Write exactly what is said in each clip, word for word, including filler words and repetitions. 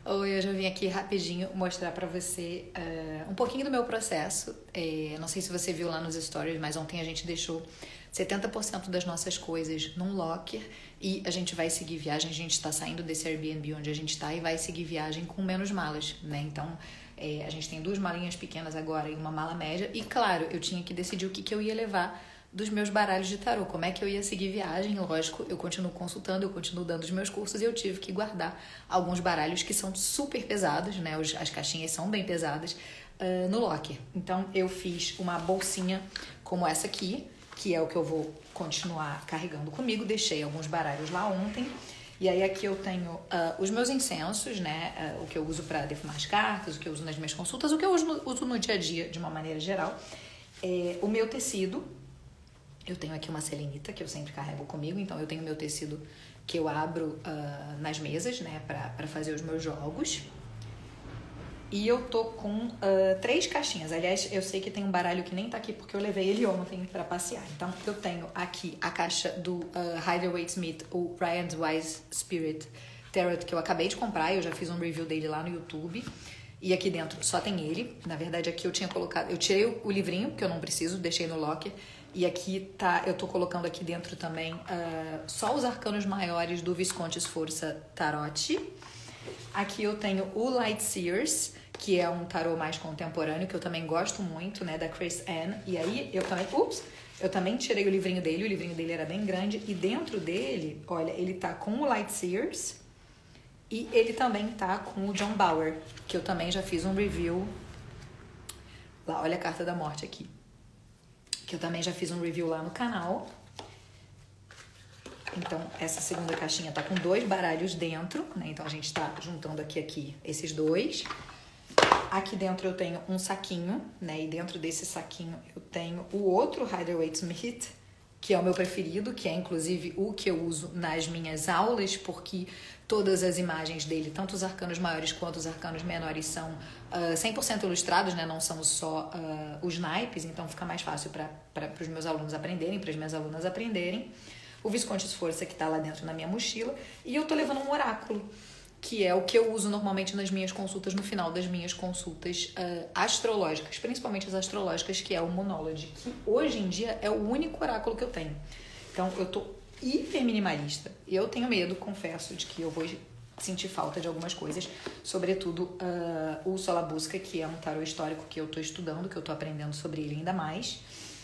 Oi, hoje eu vim aqui rapidinho mostrar pra você uh, um pouquinho do meu processo. É, não sei se você viu lá nos stories, mas ontem a gente deixou setenta por cento das nossas coisas num locker e a gente vai seguir viagem. A gente está saindo desse Airbnb onde a gente está e vai seguir viagem com menos malas, né? Então, é, a gente tem duas malinhas pequenas agora e uma mala média. E, claro, eu tinha que decidir o que, que eu ia levar dos meus baralhos de tarô, como é que eu ia seguir viagem. Lógico, eu continuo consultando, eu continuo dando os meus cursos e eu tive que guardar alguns baralhos que são super pesados, né? Os, as caixinhas são bem pesadas, uh, no locker. Então, eu fiz uma bolsinha como essa aqui, que é o que eu vou continuar carregando comigo. Deixei alguns baralhos lá ontem. E aí aqui eu tenho uh, os meus incensos, né? Uh, o que eu uso para defumar as cartas, o que eu uso nas minhas consultas, o que eu uso no, uso no dia a dia de uma maneira geral. É, o meu tecido. Eu tenho aqui uma selenita que eu sempre carrego comigo, então eu tenho meu tecido que eu abro uh, nas mesas, né, pra, pra fazer os meus jogos. E eu tô com uh, três caixinhas. Aliás, eu sei que tem um baralho que nem tá aqui porque eu levei ele ontem pra passear. Então, eu tenho aqui a caixa do uh, Rider-Waite-Smith, o Ryan's Wise Spirit Tarot, que eu acabei de comprar. Eu já fiz um review dele lá no YouTube. E aqui dentro só tem ele. Na verdade, aqui eu tinha colocado... Eu tirei o, o livrinho, que eu não preciso, deixei no locker. E aqui tá, eu tô colocando aqui dentro também uh, só os arcanos maiores do Visconti Sforza Tarot. Aqui eu tenho o Light Seers, que é um tarô mais contemporâneo, que eu também gosto muito, né, da Chris Anne. E aí eu também, ups, eu também tirei o livrinho dele, o livrinho dele era bem grande. E dentro dele, olha, ele tá com o Light Seers e ele também tá com o John Bauer, que eu também já fiz um review. Lá, olha a carta da morte aqui. Que eu também já fiz um review lá no canal. Então, essa segunda caixinha tá com dois baralhos dentro, né? Então, a gente tá juntando aqui, aqui esses dois. Aqui dentro eu tenho um saquinho, né? E dentro desse saquinho eu tenho o outro Rider-Waite-Smith, que é o meu preferido, que é inclusive o que eu uso nas minhas aulas, porque todas as imagens dele, tanto os arcanos maiores quanto os arcanos menores, são uh, cem por cento ilustrados, né? Não são só uh, os naipes, então fica mais fácil para os meus alunos aprenderem, para as minhas alunas aprenderem. O Visconti Sforza, que está lá dentro na minha mochila. E eu tô levando um oráculo, que é o que eu uso normalmente nas minhas consultas, no final das minhas consultas uh, astrológicas, principalmente as astrológicas, que é o Moonology, que hoje em dia é o único oráculo que eu tenho. Então, eu tô hiper minimalista. Eu tenho medo, confesso, de que eu vou sentir falta de algumas coisas, sobretudo uh, o Solabusca, que é um tarô histórico que eu tô estudando, que eu tô aprendendo sobre ele ainda mais.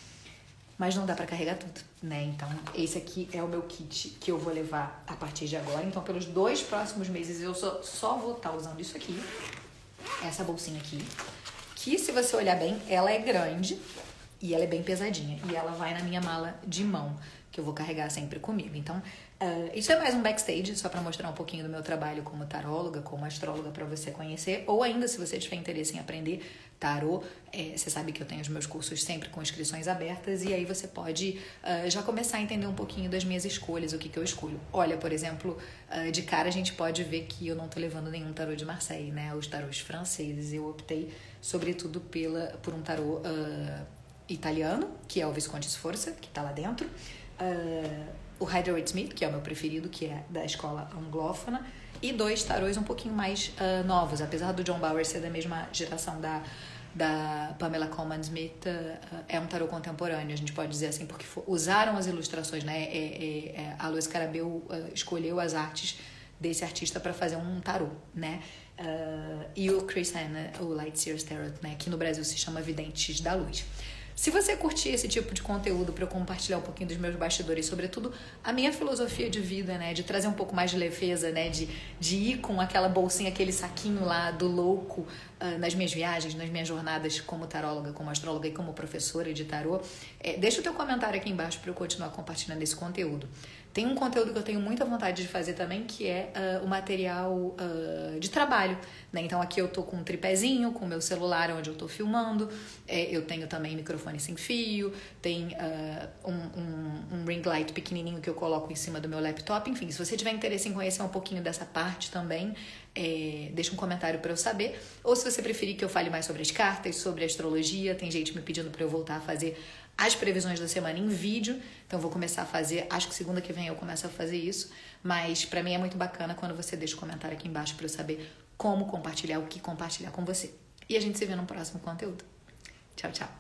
Mas não dá pra carregar tudo, né? Então, esse aqui é o meu kit que eu vou levar a partir de agora. Então, pelos dois próximos meses, eu só, só vou estar usando isso aqui. Essa bolsinha aqui. Que, se você olhar bem, ela é grande e ela é bem pesadinha. E ela vai na minha mala de mão, que eu vou carregar sempre comigo. Então, uh, isso é mais um backstage, só pra mostrar um pouquinho do meu trabalho como taróloga, como astróloga, pra você conhecer. Ou ainda, se você tiver interesse em aprender tarô, é, você sabe que eu tenho os meus cursos sempre com inscrições abertas, e aí você pode uh, já começar a entender um pouquinho das minhas escolhas, o que, que eu escolho. Olha, por exemplo, uh, de cara a gente pode ver que eu não tô levando nenhum tarô de Marseille, né? Os tarôs franceses, eu optei sobretudo pela, por um tarô uh, italiano, que é o Visconti Sforza, que tá lá dentro, uh, o Rider-Waite-Smith, que é o meu preferido, que é da escola anglófona, e dois tarôs um pouquinho mais uh, novos, apesar do John Bauer ser da mesma geração da, da Pamela Colman Smith, uh, é um tarô contemporâneo, a gente pode dizer assim, porque for, usaram as ilustrações, né? É, é, é, a Luiz Carabeu uh, escolheu as artes desse artista para fazer um tarô, né? Uh, e o Chris Hanna, o Light Seers Tarot, né? Que no Brasil se chama Videntes da Luz. Se você curtir esse tipo de conteúdo para eu compartilhar um pouquinho dos meus bastidores, sobretudo a minha filosofia de vida, né, de trazer um pouco mais de leveza, né, de, de ir com aquela bolsinha, aquele saquinho lá do louco uh, nas minhas viagens, nas minhas jornadas como taróloga, como astróloga e como professora de tarô, é, deixa o teu comentário aqui embaixo para eu continuar compartilhando esse conteúdo. Tem um conteúdo que eu tenho muita vontade de fazer também, que é uh, o material uh, de trabalho, né? Então aqui eu tô com um tripézinho, com o meu celular onde eu tô filmando, é, eu tenho também microfone sem fio, tem uh, um, um, um ring light pequenininho que eu coloco em cima do meu laptop. Enfim, se você tiver interesse em conhecer um pouquinho dessa parte também, é, deixa um comentário para eu saber. Ou se você preferir que eu fale mais sobre as cartas, sobre a astrologia, tem gente me pedindo para eu voltar a fazer as previsões da semana em vídeo, então eu vou começar a fazer, acho que segunda que vem eu começo a fazer isso, mas pra mim é muito bacana quando você deixa o um comentário aqui embaixo pra eu saber como compartilhar, o que compartilhar com você. E a gente se vê no próximo conteúdo. Tchau, tchau.